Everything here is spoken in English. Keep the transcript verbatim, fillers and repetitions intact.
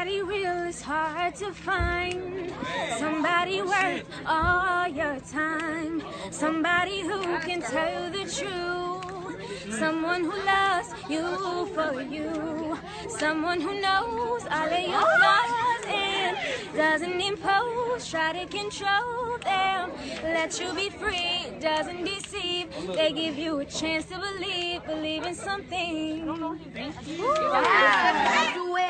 Somebody real is hard to find. Somebody worth all your time. Somebody who can tell you the truth. Someone who loves you for you. Someone who knows all of your flaws and doesn't impose, try to control them. Let you be free, doesn't deceive. They give you a chance to believe, believe in something. Ooh.